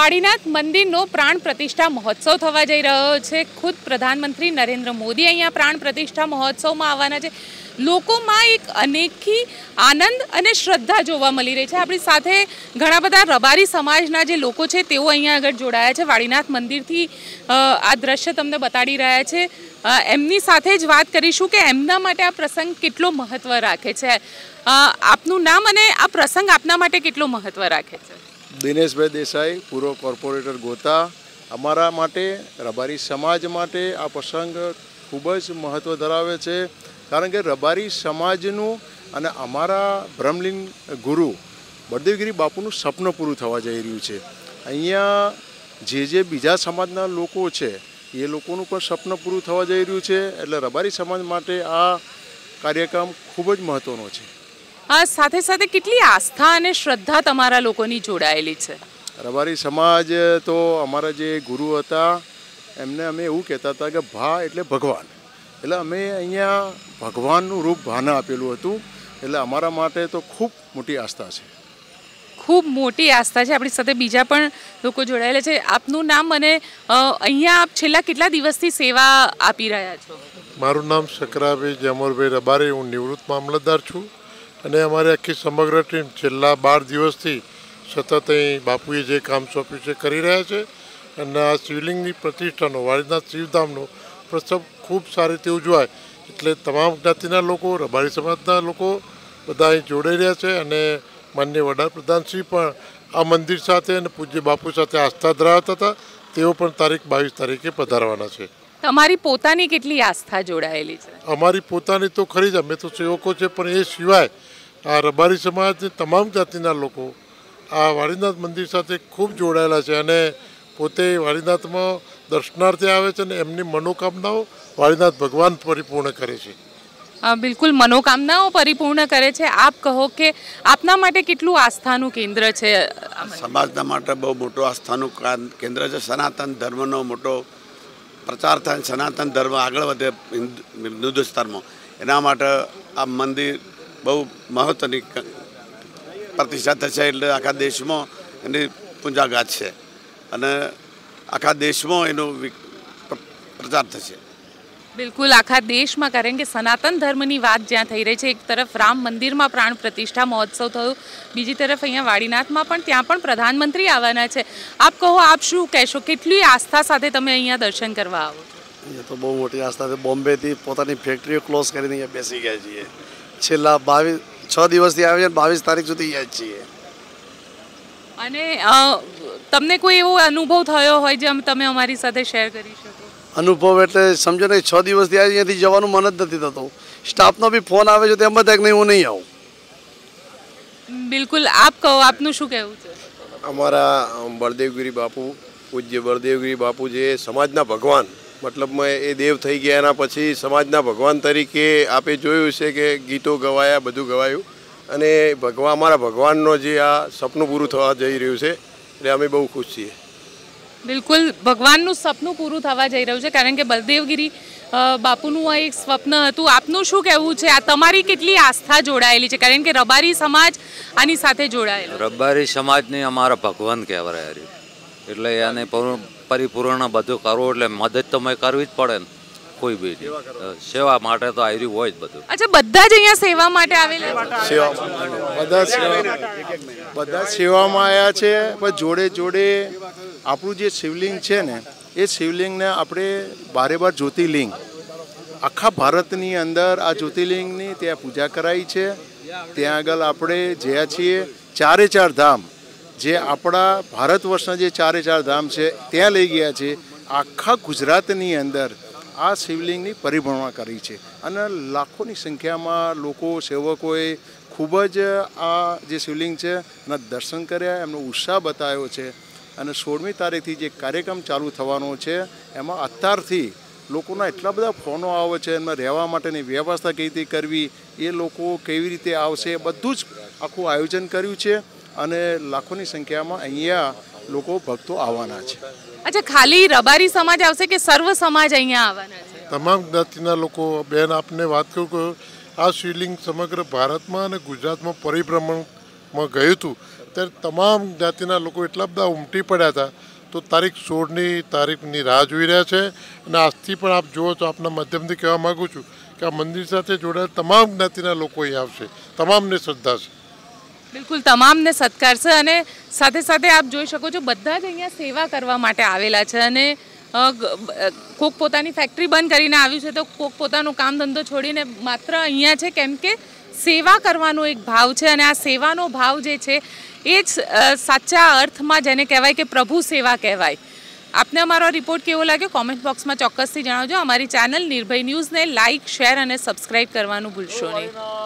વાડીનાથ મંદિરનો પ્રાણ પ્રતિષ્ઠા મહોત્સવ થવા જઈ રહ્યો છે। ખુદ પ્રધાનમંત્રી નરેન્દ્ર મોદી અહીંયા પ્રાણ પ્રતિષ્ઠા મહોત્સવમાં આવવાના છે। લોકોમાં એક અનેકી આનંદ અને શ્રદ્ધા જોવા મળી રહી છે। આપણી સાથે ઘણા બધા રબારી સમાજના જે લોકો છે તેઓ અહીંયા આગળ જોડાયા છે। વાડીનાથ મંદિરથી આ દ્રશ્ય તમને બતાડી રહ્યા છે। એમની સાથે જ વાત કરીશું કે એમના માટે આ પ્રસંગ કેટલો મહત્વ રાખે છે। આપનું નામ અને આ પ્રસંગ આપના માટે કેટલો મહત્વ રાખે છે? દિનેશ ભાઈ દેસાઈ, પૂર્વ કોર્પોરેટર ગોતા। અમારા માટે રબારી સમાજ માટે આ પ્રસંગ ખૂબ જ મહત્વ ધરાવે છે, કારણ કે રબારી સમાજનું અને અમારા બ્રહ્મલીન ગુરુ બળદેવગીરી બાપુનું સપનું પૂરું થવા જઈ રહ્યું છે। અહીંયા જે બીજા સમાજના લોકો છે એ લોકોનું પણ સપનું પૂરું થવા જઈ રહ્યું છે, એટલે રબારી સમાજ માટે આ કાર્યક્રમ ખૂબ જ મહત્વનો છે। સાથે સાથે કેટલી આસ્થા અને શ્રદ્ધા તમારા લોકોની જોડાયેલી છે? રબારી સમાજ તો અમારા જે ગુરુ હતા એમને અમે એવું કહેતા હતા કે ભા એટલે ભગવાન, એટલે અમે અહીંયા ભગવાનનું રૂપ ભાને આપેલું હતું, એટલે અમારા માટે તો ખૂબ મોટી આસ્થા છે। ખૂબ મોટી આસ્થા છે। આપણી સાથે બીજા પણ લોકો જોડાયેલા છે। આપનું નામ અને અહીંયા આપ છેલ્લા કેટલા દિવસથી સેવા આપી રહ્યા છો? મારું નામ શકરાભાઈ જમોરભાઈ રબારી, હું નિવૃત્ત મામલતદાર છું અને અમારી આખી સમગ્ર ટીમ છેલ્લા 12 દિવસથી સતત અહીં બાપુએ જે કામ સોંપ્યું છે કરી રહ્યા છે। અને આ શિવલિંગની પ્રતિષ્ઠાનો, વાડીનાથ શિવધામનો પ્રસંગ ખૂબ સારી રીતે ઉજવાય એટલે તમામ જ્ઞાતિના લોકો, રબારી સમાજના લોકો બધા અહીં જોડાઈ રહ્યા છે। અને માનનીય વડાપ્રધાનશ્રી પણ આ મંદિર સાથે અને પૂજ્ય બાપુ સાથે આસ્થા ધરાવતા હતા, તેઓ પણ તારીખ 22 તારીખે પધારવાના છે। તમારી પોતાની કેટલી આસ્થા જોડાયેલી છે? અમારી પોતાની તો ખરી જ, અમે તો સેવકો છે, પણ એ સિવાય આ રબારી સમાજની તમામ જાતિના લોકો આ વાડીનાથ મંદિર સાથે ખૂબ જોડાયેલા છે અને પોતે વાડીનાથમાં દર્શનાર્થે આવે છે અને એમની મનોકામનાઓ વાડીનાથ ભગવાન પરિપૂર્ણ કરે છે। બિલકુલ, મનોકામનાઓ પરિપૂર્ણ કરે છે। આપ કહો કે આપના માટે કેટલું આસ્થાનું કેન્દ્ર છે? સમાજના માટે બહુ મોટું આસ્થાનું કેન્દ્ર છે। સનાતન ધર્મનો મોટો પ્રચાર થાય, સનાતન ધર્મ આગળ વધે હિન્દુ વિસ્તારમાં, એના માટે આ મંદિર બહુ મહત્ત્વની પ્રતિષ્ઠા થશે, એટલે આખા દેશમાં એની પૂજાગાત છે અને આખા દેશમાં એનો પ્રચાર થશે। બિલકુલ, આખા દેશમાં, કારણ કે સનાતન ધર્મની વાત જ્યાં થઈ રહી છે, એક તરફ રામ મંદિરમાં પ્રાણ પ્રતિષ્ઠા મહોત્સવ થયો, બીજી તરફ અહીંયા વાડીનાથમાં પણ, ત્યાં પણ પ્રધાનમંત્રી આવવાના છે। આપ કહો, આપ શું કહેશો? કેટલી આસ્થા સાથે તમે અહીંયા દર્શન કરવા આવો છો? અહીંયા તો બહુ મોટી આસ્થા છે। બોમ્બેથી પોતાની ફેક્ટરીઓ ક્લોઝ કરીને અહીંયા બેસી ગયા છીએ। છેલ્લા 6 દિવસથી આવીએ, 22 તારીખ સુધી અહીંયા જ છીએ। અને તમને કોઈ એવો અનુભવ થયો હોય જે તમે અમારી સાથે શેર કરી શકો? અનુભવ એટલે સમજો ને, 6 દિવસથી અહીંયાથી જવાનું મન જ નથી થતું। સ્ટાફનો બી ફોન આવે છે તો એમ થાય કે નહીં, હું નહીં આવું। બિલકુલ, આપ કહો, આપનું શું કહેવું છે? અમારા બળદેવગીરી બાપુ, પૂજ્ય બળદેવગીરી બાપુ જે સમાજના ભગવાન, મતલબમાં એ દેવ થઈ ગયા, એના પછી સમાજના ભગવાન તરીકે આપે જોયું છે કે ગીતો ગવાયા, બધું ગવાયું, અને અમારા ભગવાનનો જે આ સપનું પૂરું થવા જઈ રહ્યું છે, એટલે અમે બહુ ખુશ છીએ। બિલકુલ, ભગવાનનું સપનું પૂરું થવા જઈ રહ્યું છે, કારણ કે બળદેવગીરી બાપુનું આ એક સ્વપ્ન હતું। આપનું શું કહેવું છે? આ તમારી કેટલી આસ્થા જોડાયેલી છે, કારણ કે રબારી સમાજ આની સાથે જોડાયેલો? રબારી સમાજને અમારા ભગવાન કહેવાય, એટલે એને પરિપૂર્ણ બધું કરવું, એટલે મદદ તો મેં કરવી જ પડે ને, કોઈ બી સેવા માટે તો આવ્યું હોય જ બધું। અચ્છા, બધા જ અહીંયા સેવા માટે આવેલા? બધા સેવામાં આવ્યા છે, પણ જોડે જોડે આપણું જે શિવલિંગ છે ને, એ શિવલિંગને આપણે 12 જ્યોતિર્લિંગ આખા ભારતની અંદર આ જ્યોતિર્લિંગની ત્યાં પૂજા કરાઈ છે। ત્યાં આગળ આપણે જ્યાં છીએ 4 ધામ, જે આપણા ભારત વર્ષના જે 4 ધામ છે ત્યાં લઈ ગયા છે। આખા ગુજરાતની અંદર આ શિવલિંગની પરિભ્રમણા કરી છે અને લાખોની સંખ્યામાં લોકો, સેવકોએ ખૂબ જ આ જે શિવલિંગ છે એના દર્શન કર્યા, એમનો ઉત્સાહ બતાવ્યો છે। અને 16મી તારીખથી જે કાર્યક્રમ ચાલુ થવાનો છે, એમાં અત્યારથી લોકોના એટલા બધા ફોનો આવે છે, એમાં રહેવા માટેની વ્યવસ્થા કેવી રીતે કરવી, એ લોકો કેવી રીતે આવશે, બધું જ આખું આયોજન કર્યું છે અને લાખોની સંખ્યામાં અહીંયા લોકો ભક્તો આવવાના છે। અચ્છા, ખાલી રબારી સમાજ આવશે કે સર્વ સમાજ અહીંયા આવવાના છે? તમામ જ્ઞાતિના લોકો। બેન, આપને વાત કરું કે આ શિવલિંગ સમગ્ર ભારતમાં અને ગુજરાતમાં પરિભ્રમણમાં ગયું હતું ત્યારે તમામ જ્ઞાતિના લોકો એટલા બધા ઉમટી પડ્યા હતા. તો તારીખ 16ની રાહ જોઈ રહ્યા છે અને આજથી પણ આપ જુઓ તો આપના માધ્યમથી કહેવા માગું છું કે આ મંદિર સાથે જોડાયેલ તમામ જ્ઞાતિના લોકો અહીં આવશે. તમામને શ્રદ્ધા છે. બિલકુલ તમામને સત્કાર છે અને સાથે સાથે આપ જોઈ શકો છો બધા જ અહીંયા સેવા કરવા માટે આવેલા છે અને કોક પોતાની ફેક્ટરી બંધ કરીને આવ્યું છે તો કોક પોતાનું કામ ધંધો છોડીને માત્ર અહીંયા છે કેમ કે સેવા કરવાનો એક ભાવ છે અને આ સેવાનો ભાવ જે છે એ જ સાચા અર્થમાં જેને કહેવાય કે પ્રભુ સેવા કહેવાય. આપને અમારો રિપોર્ટ કેવો લાગ્યો કોમેન્ટ બોક્સમાં ચોક્કસથી જણાવજો. અમારી ચેનલ નિર્ભય ન્યૂઝને લાઇક, શેર અને સબસ્ક્રાઇબ કરવાનું ભૂલશો નહીં.